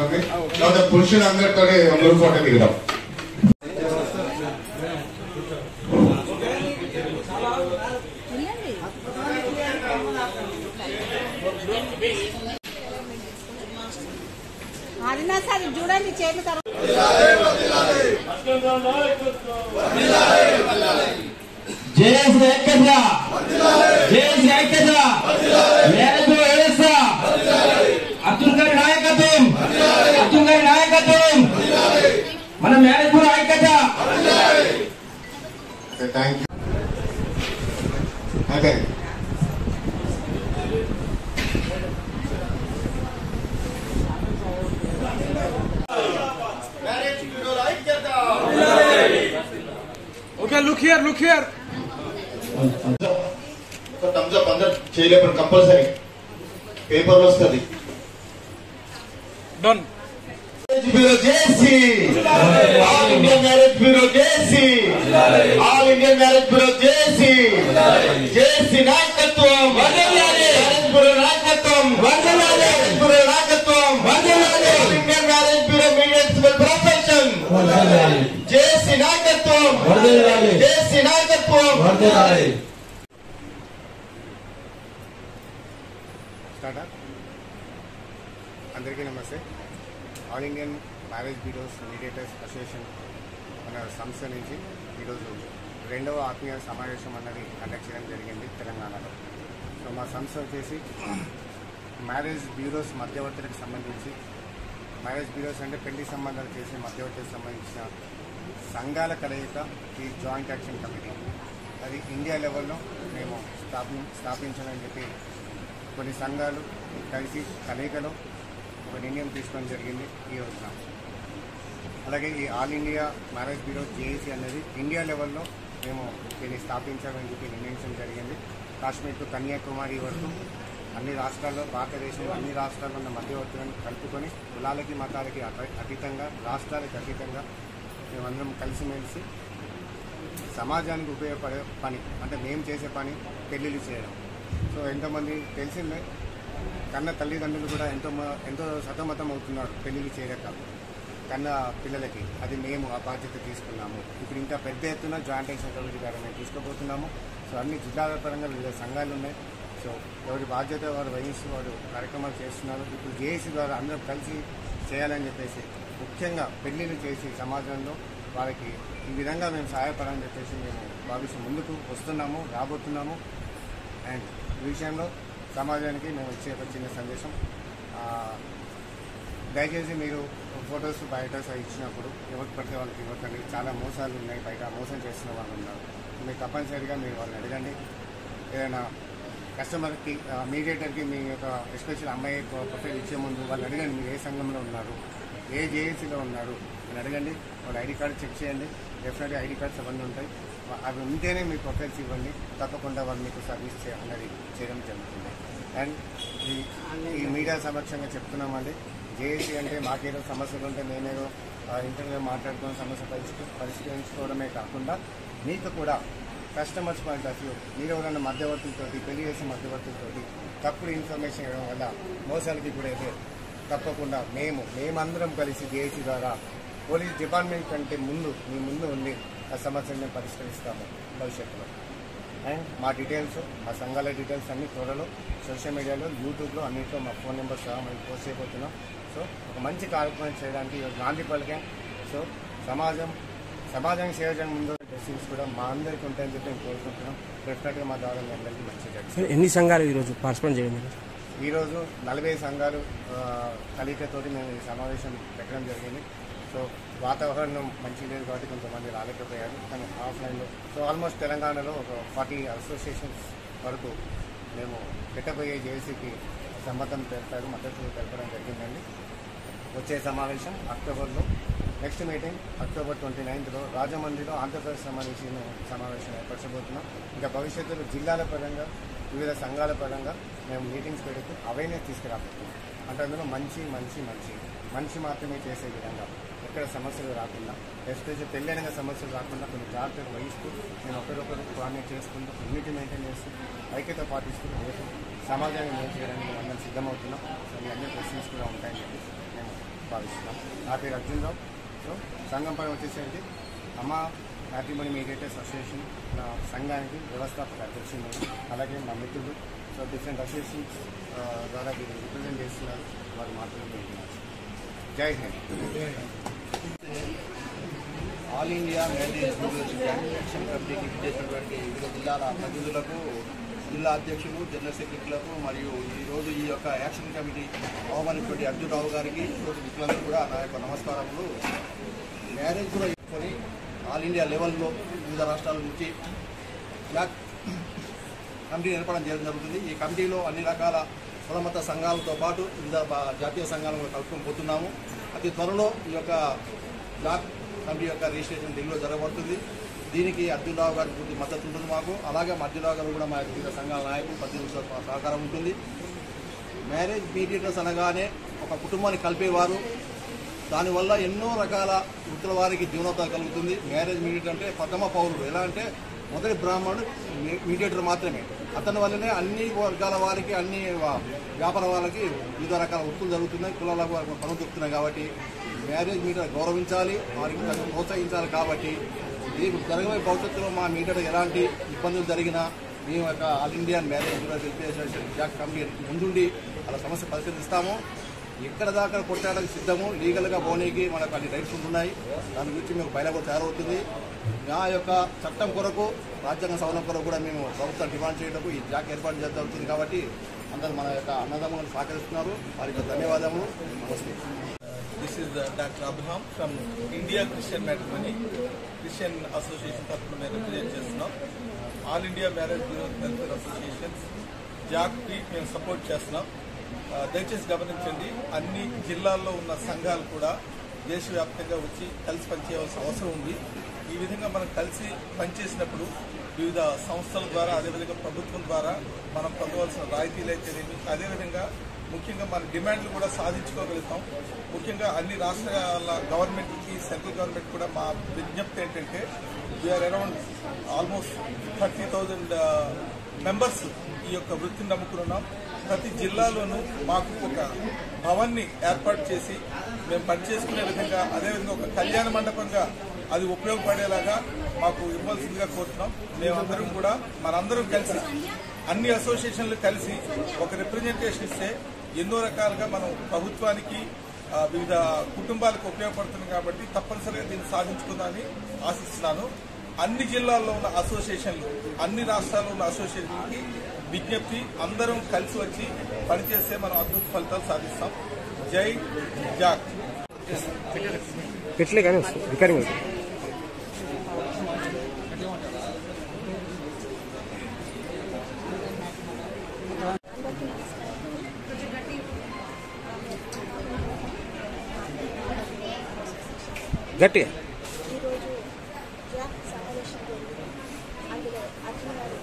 జరుగుతుంది. తర్వాత పురుషులందరితో group photo దిగుదాం. చూడండి చేతులు అబ్దుల్ గారి నాయకత్వం, అబ్దుల్ గారి నాయకత్వం, మన మేనేజ్మెంట్ ఐక్యత. Thank you. Okay Okay, look here, look here. Thumbs up అందరు చేయలేపండి, కంపల్సరీ పేపర్ వస్తుంది. Done. Bureau JC, all India marriage bureau JC, all India marriage bureau JC, JC నాయకత్వం వర్ధిల్లాలి, మ్యారేజ్ బ్యూరో నాయకత్వం వర్ధిల్లాలి, మ్యారేజ్ బ్యూరో నాయకత్వం వర్ధిల్లాలి, all India marriage bureau media profession వర్ధిల్లాలి, జేసీ నాయకత్వం వర్ధిల్లాలి, జేసీ నాయకత్వం వర్ధిల్లాలి. అందరికీ నమస్తే. All Indian marriage bureaus mediators association మన సంస్థ నుంచి ఈరోజు 2వ ఆత్మీయ సమావేశం అన్నది కండక్ట్ చేయడం జరిగింది తెలంగాణలో. సో మా సంస్థ వచ్చేసి మ్యారేజ్ బ్యూరోస్ మధ్యవర్తులకు సంబంధించి, మ్యారేజ్ బ్యూరోస్ అంటే పెళ్లి సంబంధాలు చేసే మధ్యవర్తులకు సంబంధించిన సంఘాల కలయిక ఈ జాయింట్ యాక్షన్ కమిటీ. అది ఇండియా లెవెల్లో మేము స్థాపించాలని చెప్పి కొన్ని సంఘాలు కలిసి కలయికలో ఒక నిర్ణయం తీసుకోవడం జరిగింది ఈ రోజున. అలాగే ఈ all India marriage bureau JAC అనేది ఇండియా లెవెల్లో మేము దీన్ని స్థాపించాలని చెప్పి నిర్ణయించడం జరిగింది. కాశ్మీర్ టు కన్యాకుమారి వరకు అన్ని రాష్ట్రాల్లో, భారతదేశంలో అన్ని రాష్ట్రాల్లో ఉన్న మధ్యవర్తులను కలుపుకొని కులాలకి మతాలకి అతీతంగా, రాష్ట్రాలకు అతీతంగా మేమందరం కలిసిమెలిసి సమాజానికి ఉపయోగపడే పని అంటే మేము చేసే పని పెళ్ళిళ్ళు చేయడం. సో ఎంతోమంది తెలిసిందే, కన్న తల్లిదండ్రులు కూడా ఎంతో సతమతం అవుతున్నారు పెళ్లిళ్ళు చేయలేక కన్న పిల్లలకి. అది మేము ఆ బాధ్యత తీసుకున్నాము. ఇప్పుడు ఇంకా పెద్ద ఎత్తున జాయింట్ యాక్షన్ కమిటీ ద్వారా మేము తీసుకోబోతున్నాము. సో అన్ని జిల్లాల పరంగా వివిధ సంఘాలు ఉన్నాయి. సో ఎవరి బాధ్యత వారు వహిస్తూ వారు కార్యక్రమాలు చేస్తున్నారు. ఇప్పుడు జేఏసీ ద్వారా అందరం కలిసి చేయాలని చెప్పేసి, ముఖ్యంగా పెళ్లిళ్ళు చేసి సమాజంలో వారికి ఈ విధంగా మేము సహాయపడాలని చెప్పేసి మేము భావిస్తూ ముందుకు వస్తున్నాము, రాబోతున్నాము. అండ్ ఈ విషయంలో సమాజానికి మేము ఇచ్చే ఒక చిన్న సందేశం, దయచేసి మీరు ఫొటోస్ బయోటోస్ ఇచ్చినప్పుడు ఎవరికి పడితే వాళ్ళకి ఇవ్వకండి. చాలా మోసాలు ఉన్నాయి, బయట మోసం చేస్తున్న వాళ్ళు ఉన్నారు. మీరు తప్పనిసరిగా మీరు వాళ్ళని అడగండి. ఏదైనా కస్టమర్కి, మీడియేటర్కి మీ యొక్క ఎస్పెషల్ అమ్మాయి ప్రొఫైల్ ఇచ్చే ముందు వాళ్ళు అడగండి, మీరు ఏ సంఘంలో ఉన్నారు, ఏ జేఏసీలో ఉన్నారు అని అడగండి. వాళ్ళ ఐడి కార్డు చెక్ చేయండి. డెఫినెట్గా ఐడి కార్డ్స్ అవన్నీ ఉంటాయి. అవి ఉంటేనే మీ ప్రొఫైల్స్ ఇవ్వండి. తప్పకుండా వాళ్ళు మీకు సర్వీస్ అనేది చేయడం జరుగుతుంది. అండ్ ఈ మీడియా సమక్షంగా చెప్తున్నామండి, జేఏసీ అంటే మాకేదో సమస్యలు ఉంటే మేమేదో ఇంటర్వ్యూ మాట్లాడుకున్న సమస్య పరిష్కరించుకోవడమే కాకుండా మీకు కూడా కస్టమర్స్ పాయింట్ ఆఫ్ వ్యూ, మీరు ఎవరైనా మధ్యవర్తులతోటి, పెళ్లి చేసే మధ్యవర్తులతోటి తప్పుడు ఇన్ఫర్మేషన్ ఇవ్వడం వల్ల మోసాలకి గురైతే తప్పకుండా మేమందరం కలిసి జేఏసీ ద్వారా పోలీస్ డిపార్ట్మెంట్ కంటే మీ ముందు ఉండి ఆ సమస్యను మేము పరిష్కరిస్తాము భవిష్యత్తులో. అండ్ మా డీటెయిల్స్, మా సంఘాల డీటెయిల్స్ అన్ని త్వరలో సోషల్ మీడియాలో, యూట్యూబ్లో అన్నింటిలో మా ఫోన్ నెంబర్స్ సహా మేము పోస్ట్ చేయబోతున్నాం. సో ఒక మంచి కార్యక్రమం చేయడానికి నాంది పలికాం. సో సమాజానికి సేవ చేయడం ముందు డ్రెస్సింగ్స్ కూడా మా అందరికీ ఉంటాయని చెప్పి మేము కోరుకుంటున్నాం. డెఫినెట్గా మా ద్వారా మీ అందరికీ మంచి జరిగింది. ఎన్ని సంఘాలు ఈరోజు పార్టిసిపేట్ చేయడం? ఈరోజు 40 సంఘాలు కలయికతోటి మేము ఈ సమావేశం పెట్టడం జరిగింది. సో వాతావరణం మంచి లేదు కాబట్టి కొంతమంది రాలేకపోయారు, కానీ ఆఫ్లైన్లో. సో ఆల్మోస్ట్ తెలంగాణలో ఒక 40 అసోసియేషన్స్ వరకు మేము పెట్టబోయే జేఏసీకి సమ్మతం తెలిపారు, మద్దతు తెలపడం జరిగిందండి. వచ్చే సమావేశం అక్టోబర్లో, నెక్స్ట్ మీటింగ్ అక్టోబర్ 29th రాజమండ్రిలో ఆంధ్రప్రదేశ్ సమావేశం ఏర్పరచబోతున్నాం. ఇంకా భవిష్యత్తులో జిల్లాల పరంగా, వివిధ సంఘాల పరంగా మేము మీటింగ్స్ పెడుతూ అవేర్నెస్ తీసుకురాబోతున్నాం. అంటే అందులో మంచి మాత్రమే చేసే విధంగా, ఎక్కడ సమస్యలు రాకుండా, ఎస్పెషల్ పెళ్ళైన సమస్యలు రాకుండా కొన్ని జాగ్రత్తలు వహిస్తూ మేము ఒకరొకరు కోఆర్డినేట్ చేసుకుంటూ, యూనిటీ మెయింటైన్ చేస్తూ, ఐక్యత పాటిస్తూ రేపు సమాజాన్ని మేలు చేయడానికి మేము అందరం సిద్ధమవుతున్నాం. సో మీ అందరి క్వశ్చన్స్ కూడా ఉంటాయని చెప్పి మేము భావిస్తున్నాం. నా పేరు అర్జున్ రావు. సో సంఘం పని వచ్చేసరికి అమ్మ మ్యాట్రిమోనీ మీడియేటర్స్ అసోసియేషన్ నా సంఘానికి వ్యవస్థాపక అధ్యక్షుడు, అలాగే మా మిత్రులు. సో డిఫరెంట్ అసోసియేషన్స్ ద్వారా వీళ్ళు రిప్రజెంట్ చేస్తున్నారు, వారు మాట్లాడుకుంటున్నారు. జై హింద్. All India marriage bureau joint action కమిటీకి చేసినటువంటి వివిధ జిల్లాల ప్రతినిధులకు, జిల్లా అధ్యక్షులు, జనరల్ సెక్రటరీలకు మరియు ఈరోజు ఈ యొక్క యాక్షన్ కమిటీ ఆహ్వానించినటువంటి అర్జున్ రావు గారికి, తోటి మిత్రులందరూ కూడా నా యొక్క నమస్కారములు. మ్యారేజ్ కూడా తీసుకొని ఆల్ ఇండియా లెవెల్లో వివిధ రాష్ట్రాల నుంచి జాక్ కమిటీ ఏర్పడడం జరుగుతుంది. ఈ కమిటీలో అన్ని రకాల కులమత సంఘాలతో పాటు వివిధ జాతీయ సంఘాలను కలుపుకొని పోతున్నాము. అతి త్వరలో ఈ యొక్క జాక్ కమిటీ యొక్క రిజిస్ట్రేషన్ ఢిల్లీలో జరగబడుతుంది. దీనికి అర్జున్ రావు గారి పూర్తి మద్దతు ఉంటుంది మాకు. అలాగే అర్జున్ రావు గారు కూడా మా వివిధ సంఘాల నాయకులు ప్రతినిధుల సహకారం ఉంటుంది. మ్యారేజ్ మీడియేటర్స్ అనగానే ఒక కుటుంబాన్ని కలిపేవారు, దానివల్ల ఎన్నో రకాల వృత్తుల వారికి జీవనోపాధి కలుగుతుంది. మ్యారేజ్ మీడియేటర్ అంటే ప్రథమ పౌరుడు. ఎలా అంటే మొదటి బ్రాహ్మణుడు మీడియేటర్ మాత్రమే. అతని వల్లనే అన్ని వర్గాల వారికి, అన్ని వ్యాపార వాళ్ళకి వివిధ రకాల వృత్తులు జరుగుతున్నాయి, కులాలకు పనులు దొరుకుతున్నాయి. కాబట్టి మ్యారేజ్ మీడియేటర్ గౌరవించాలి, వారికి ప్రోత్సహించాలి. కాబట్టి ఈ జరగబోయే భవిష్యత్తులో మా మీడియేటర్ ఎలాంటి ఇబ్బందులు జరిగినా మేము యొక్క all Indian marriage bureau association JAC committee ముందుండి అలా సమస్య పరిశీలిస్తాము. ఎక్కడ దాకా కొట్టడానికి సిద్ధము. లీగల్గా పోనీకి మనకు అన్ని రైట్స్ ఉంటున్నాయి. దాని గురించి మేము బయలుగా తయారవుతుంది. నా యొక్క చట్టం కొరకు, రాజ్యాంగ సవరణ కొరకు కూడా మేము ప్రభుత్వం డిమాండ్ చేయడానికి ఈ జాక్ ఏర్పాటు జరుగుతుంది. కాబట్టి అందరూ మన యొక్క అన్నదమ్ములను సహకరిస్తున్నారు. వారికి ధన్యవాదములు. నమస్తే. This is Dr. Abraham from India Christian Matrimony Christian Association తరఫున మేము రిప్రజెంట్ చేస్తున్నాం. All India marriage bureau welfare associations జాక్కి మేము సపోర్ట్ చేస్తున్నాం. దయచేసి గమనించండి, అన్ని జిల్లాల్లో ఉన్న సంఘాలు కూడా దేశవ్యాప్తంగా వచ్చి కలిసి పనిచేయవలసిన అవసరం ఉంది. ఈ విధంగా మనం కలిసి పనిచేసినప్పుడు వివిధ సంస్థల ద్వారా, అదేవిధంగా ప్రభుత్వం ద్వారా మనం పొందవలసిన రాయితీలు అయితేనేమి, అదేవిధంగా ముఖ్యంగా మన డిమాండ్లు కూడా సాధించుకోగలుగుతాం. ముఖ్యంగా అన్ని రాష్ట్రాల గవర్నమెంట్కి, సెంట్రల్ గవర్నమెంట్ కూడా మా విజ్ఞప్తి ఏంటంటే, వీఆర్ అరౌండ్ ఆల్మోస్ట్ 30,000 మెంబర్స్ ఈ యొక్క వృత్తిని నమ్ముకున్నాం. ప్రతి జిల్లాలోనూ మాకు ఒక భవన్ని ఏర్పాటు చేసి మేము పనిచేసుకునే విధంగా, అదేవిధంగా ఒక కళ్యాణ మండపంగా అది ఉపయోగపడేలాగా మాకు ఇవ్వాల్సిందిగా కోరుతున్నాం. మేమందరం కూడా మనందరం కలిసి, అన్ని అసోసియేషన్లు కలిసి ఒక రిప్రజెంటేషన్ ఇస్తే ఎన్నో రకాలుగా మనం ప్రభుత్వానికి, వివిధ కుటుంబాలకు ఉపయోగపడుతుంది. కాబట్టి తప్పనిసరిగా దీన్ని సాధించుకుందామని ఆశిస్తున్నాను. అన్ని జిల్లాల్లో ఉన్న అసోసియేషన్లు, అన్ని రాష్ట్రాల్లో ఉన్న అసోసియేషన్లకి విజ్ఞప్తి, అందరం కలిసి వచ్చి పనిచేస్తే మనం అద్భుత ఫలితాలు సాధిస్తాం. జై జాక్. గట్టిగా ఈరోజు జాక్ సమావేశం జరిగింది. అందులో అర్జున్ గారు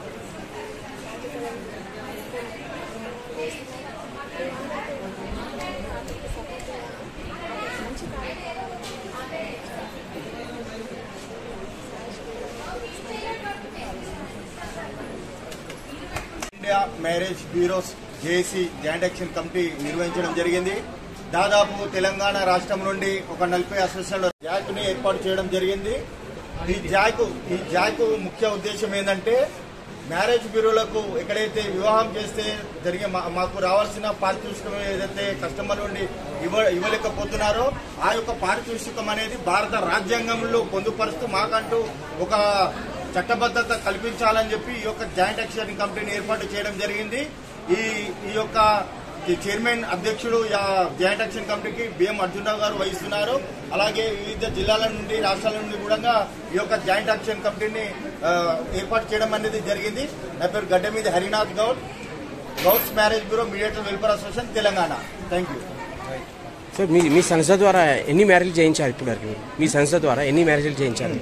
మంచి India marriage bureaus JAC joint action committee నిర్వహించడం జరిగింది. దాదాపు తెలంగాణ రాష్ట్రం నుండి ఒక 40 అసోసియేషన్ల జాక్ ని ఏర్పాటు చేయడం జరిగింది. ఈ జాక్ ముఖ్య ఉద్దేశం ఏంటంటే, మ్యారేజ్ బ్యూరోలకు ఎక్కడైతే వివాహం చేస్తే జరిగే మాకు రావాల్సిన పారితోషికం ఏదైతే కస్టమర్ నుండి ఇవ్వలేకపోతున్నారో ఆ యొక్క పారితోషికం అనేది భారత రాజ్యాంగంలో పొందుపరుస్తూ మాకంటూ ఒక చట్టబద్ధత కల్పించాలని చెప్పి ఈ యొక్క జాయింట్ యాక్షన్ కమిటీని ఏర్పాటు చేయడం జరిగింది. ఈ యొక్క చైర్మన్ అధ్యక్షుడు జాయింట్ యాక్షన్ కమిటీకి బిఎం అర్జున్ రావు గారు వహిస్తున్నారు. అలాగే వివిధ జిల్లాల నుండి, రాష్ట్రాల నుండి కూడా ఈ యొక్క జాయింట్ యాక్షన్ కమిటీని ఏర్పాటు చేయడం అనేది జరిగింది. నా పేరు Gaddameedi Harinath Goud, Gouds marriage bureau mediator welfare association Telangana. Thank you. Sir, మీ సంస్థ ద్వారా ఎన్ని మ్యారేజ్లు చేయించారు? ఇప్పుడు మీ సంస్థ ద్వారా ఎన్ని మ్యారేజ్లు చేయించారు?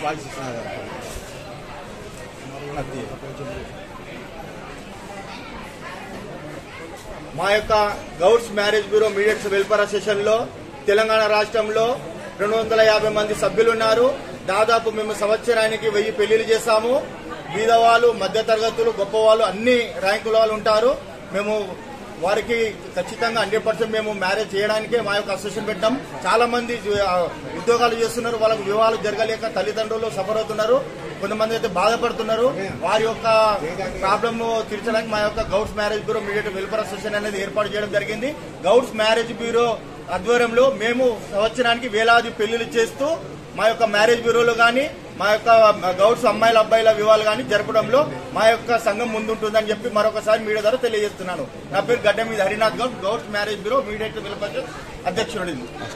మా యొక్క Gouds marriage bureau mediators welfare association లో తెలంగాణ రాష్ట్రంలో 250 మంది సభ్యులున్నారు. దాదాపు మేము సంవత్సరానికి 1000 పెళ్లిళ్లు చేస్తాము. బీదవాళ్ళు, మధ్య తరగతులు, గొప్పవాళ్ళు, అన్ని ర్యాంకుల వాళ్ళు ఉంటారు. మేము వారికి ఖచ్చితంగా 100% మేము మ్యారేజ్ చేయడానికే మా యొక్క అసోసియేషన్ పెట్టాం. చాలా మంది ఉద్యోగాలు చేస్తున్నారు, వాళ్ళకు వివాహాలు జరగలేక తల్లిదండ్రులు సఫర్ అవుతున్నారు, కొంతమంది అయితే బాధపడుతున్నారు. వారి యొక్క ప్రాబ్లమ్ తీర్చడానికి మా యొక్క Gouds marriage bureau mediator welfare association అనేది ఏర్పాటు చేయడం జరిగింది. గౌడ్స్ మ్యారేజ్ బ్యూరో ఆధ్వర్యంలో మేము సంవత్సరానికి వేలాది పెళ్లిళ్లు చేస్తూ మా యొక్క మ్యారేజ్ బ్యూరోలో కానీ మా యొక్క గౌడ్స్ అమ్మాయిల అబ్బాయిల వివాహాలు కానీ జరపడంలో మా యొక్క సంఘం ముందుంటుందని చెప్పి మరొకసారి మీడియా ద్వారా తెలియజేస్తున్నాను. నా పేరు Gaddameedi Harinath Goud, Gouds marriage bureau mediator welfare అధ్యక్షుడు.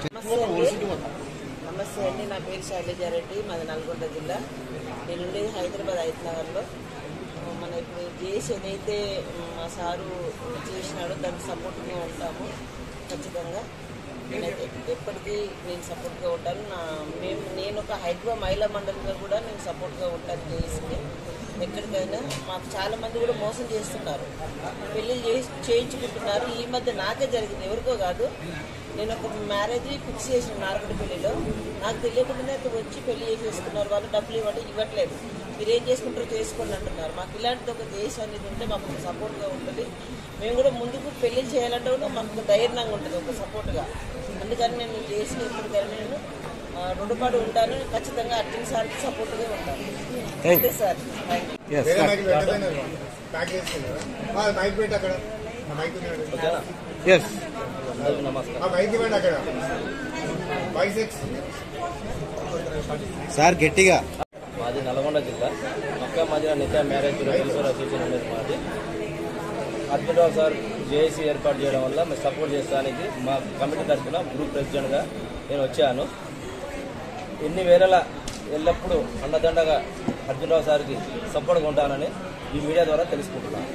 నమస్తే అండి, నా పేరు శైలజారెడ్డి, మాది నల్గొండ జిల్లా. నేను ఉండేది హైదరాబాద్ ఐత్నగర్లో. మన ఇప్పుడు జేసీ ఏదైతే మా సారు చేసినాడో దానికి సపోర్ట్గా ఉంటాము ఖచ్చితంగా. నేనైతే ఎప్పటికీ నేను సపోర్ట్గా ఉంటాను. నేను ఒక హైదరాబాద్ మహిళా మండలిగా కూడా నేను సపోర్ట్గా ఉంటాను. చేసి ఎక్కడికైనా మాకు చాలా మంది కూడా మోసం చేస్తున్నారు, పెళ్ళిళ్ళు చేయించుకుంటున్నారు. ఈ మధ్య నాకే జరిగింది, ఎవరికో కాదు. నేను ఒక మ్యారేజ్ ఫిక్స్ చేసిన నారకటిపల్లిలో, నాకు తెలియకుండానే అక్కడ వచ్చి పెళ్లి చేసేసుకున్నారు. వాళ్ళు డబ్బులు ఇవ్వట్లేదు, మీరు ఏం చేసుకుంటారో చేసుకోండి అంటున్నారు. మాకు ఇలాంటిది ఒక దేశం అనేది ఉంటే మాకు సపోర్ట్గా ఉంటుంది. మేము కూడా ముందుకు పెళ్లి చేయాలంటే కూడా మాకు ధైర్యంగా ఉంటుంది, ఒక సపోర్ట్గా. అందుకని నేను చేసిన ఇప్పటికైనా నేను రుణపడి ఉంటాను. ఖచ్చితంగా అర్జున్ సార్కి సపోర్ట్గా ఉంటాను. అంతే సార్. సార్ గట్టిగా. మాది నల్గొండ జిల్లా మక్కా మదీనా నికా మ్యారేజ్ వెల్ఫేర్ అసోసియేషన్ అనేది మాది. అర్జున్ సార్ జేఏసీ ఏర్పాటు చేయడం వల్ల మేము సపోర్ట్ చేస్తానికి మా కమిటీ తరఫున గ్రూప్ ప్రెసిడెంట్గా నేను వచ్చాను. ఎన్ని వేళల ఎల్లప్పుడూ అండదండగా అర్జున్ సార్కి సపోర్ట్గా ఉంటానని ఈ మీడియా ద్వారా తెలుసుకుంటున్నాను.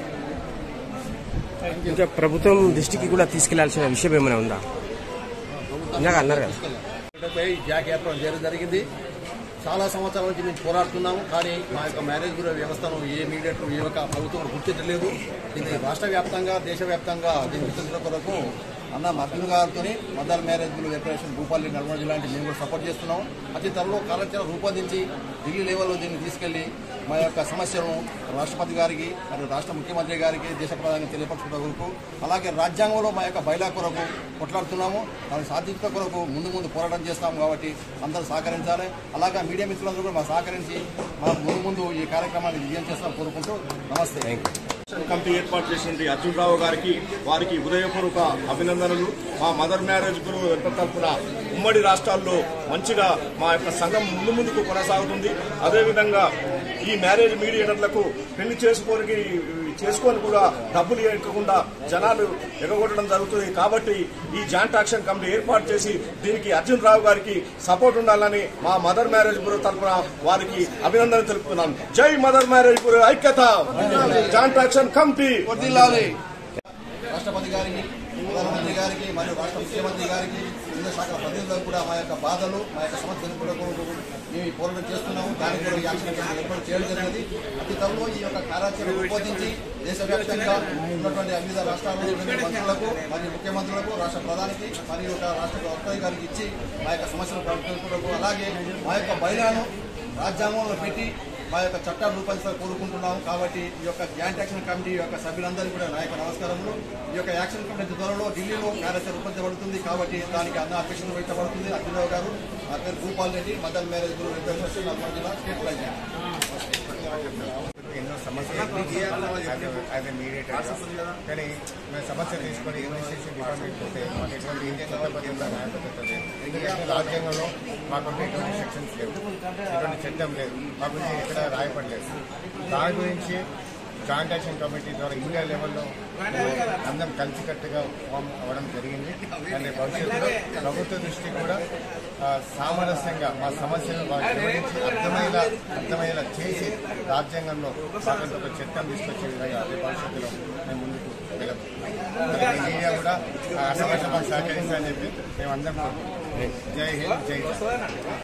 ఇంకా ప్రభుత్వం దృష్టికి కూడా తీసుకెళ్లాల్సిన విషయం ఏమైనా ఉందా? ఇందాక అన్నారు కదా, జాక్ ఏర్పాటు చేయడం జరిగింది. చాలా సంవత్సరాల నుంచి మేము పోరాడుతున్నాము, కానీ మా యొక్క మ్యారేజ్ బ్యూరో వ్యవస్థను ఏ మీడియేటర్ ఏ యొక్క ప్రభుత్వం గుర్తించలేదు. దీన్ని రాష్ట్ర వ్యాప్తంగా దేశవ్యాప్తంగా దీన్ని గుర్తించడం కొరకు అన్న అర్జున్ గారితో మదర్ మ్యారేజ్ బ్యూరో వెపరేషన్ భూపాలి నల్గొండ జిల్లా మేము కూడా సపోర్ట్ చేస్తున్నాం. అతి త్వరలో కార్యాచరణ రూపొందించి ఢిల్లీ లెవెల్లో దీన్ని తీసుకెళ్లి మా యొక్క సమస్యను రాష్ట్రపతి గారికి మరియు రాష్ట్ర ముఖ్యమంత్రి గారికి దేశ ప్రధాని తెలియపరచుకున్న కొరకు, అలాగే రాజ్యాంగంలో మా యొక్క బైలా కొరకు కొట్లాడుతున్నాము. దాన్ని సాధించడం కొరకు ముందు పోరాటం చేస్తాము. కాబట్టి అందరూ సహకరించాలి. అలాగే మీడియా మిత్రులందరూ కూడా మాకు సహకరించి మాకు ముందు ఈ కార్యక్రమాన్ని విజయం చేస్తామని కోరుకుంటూ నమస్తే. కమిటీ ఏర్పాటు చేసినటువంటి అర్జున్ రావు గారికి వారికి హృదయపూర్వక అభినందనలు. మా మదర్ మ్యారేజ్ బ్యూరో తరఫున ఉమ్మడి రాష్ట్రాల్లో మంచిగా మా యొక్క సంఘం ముందుకు కొనసాగుతుంది. అదేవిధంగా ఈ మ్యారేజ్ మీడియేటర్లకు పెళ్లి చేసుకొని కూడా డబ్బులు ఇవ్వకుండా జనాలు ఎగగొట్టడం జరుగుతుంది. కాబట్టి ఈ జాయింట్ యాక్షన్ కమిటీ ఏర్పాటు చేసి దీనికి అర్జున్ రావు గారికి సపోర్ట్ ఉండాలని మా మదర్ మ్యారేజ్ బ్యూరో తరఫున వారికి అభినందన తెలుపుతున్నాను. జై మదర్ మ్యారేజ్ బ్యూరో ఐక్యత. జాయింట్ యాక్షన్ కమిటీ వర్ధిల్లాలి. రాష్ట్రపతి గారికి, ప్రధానమంత్రి గారికి మరియు రాష్ట్ర ముఖ్యమంత్రి గారికి, వివిధ శాఖల ప్రతినిధులకు కూడా మా యొక్క బాధలు, మా యొక్క సమస్యలు కూడా మేము ఈ పోరాటం చేస్తున్నాము. దానికి కూడా యాక్షన్ ఏర్పాటు చేయడం జరిగింది. అతి త్వరలో ఈ యొక్క కార్యాచరణ రూపొందించి దేశవ్యాప్తంగా ఉన్నటువంటి వివిధ రాష్ట్రాల్లో మంత్రులకు మరియు ముఖ్యమంత్రులకు, రాష్ట్ర ప్రధానికి మరియు రాష్ట్ర రాష్ట్రపతి గారికి ఇచ్చి మా యొక్క సమస్యలు పరిష్కరించుకోవడం, అలాగే మా యొక్క బైలాను రాజ్యాంగంలో పెట్టి మా యొక్క చట్టాలు రూపొందించాలని కోరుకుంటున్నాము. కాబట్టి ఈ యొక్క జాయింట్ యాక్షన్ కమిటీ యొక్క సభ్యులందరికీ కూడా నా యొక్క నమస్కారములు. ఈ యొక్క యాక్షన్ కమిటీ త్వరలో ఢిల్లీలో కార్యాచరణ రూపొందించబడుతుంది. కాబట్టి దానికి అన్న అధ్యక్షత వహించబడుతుంది. అర్జున్ రావు గారు, నా పేరు Bhupal Reddy, mother marriage bureau welfare Nalgonda జిల్లా స్టేట్ ప్రెసిడెంట్. ఎన్నో సమస్యలు యాజ్ ఎ మీడియేటర్, కానీ మేము సమస్య తీసుకొని ఇన్వెస్టిగేషన్ డిపార్ట్మెంట్ పోతే మాకు ఎటువంటి చట్టబద్ధంగా న్యాయపద్ధతి ఎందుకంటే రాజ్యాంగంలో మాకు ఎటువంటి సెక్షన్స్ లేవు, ఎటువంటి చట్టం లేదు, మాకు ఎక్కడ రాయపడలేదు. దాని గురించి జాయింట్ యాక్షన్ కమిటీ ద్వారా ఇండియా లెవెల్లో అందరం కలిసికట్టుగా ఫామ్ అవ్వడం జరిగింది. అంటే భవిష్యత్తులో ప్రభుత్వ దృష్టి కూడా సామరస్యంగా మా సమస్యలు వివరించి అర్థమయ్యేలా చేసి రాజ్యాంగంలో మాకు ఒక చట్టం తీసుకొచ్చే విధంగా భవిష్యత్తులో మేము ముందుకు వెళ్ళబోతున్నాం. మీడియా కూడా అసలు మాకు సహకరిస్తారని చెప్పి మేము అందరం జై హింద్, జై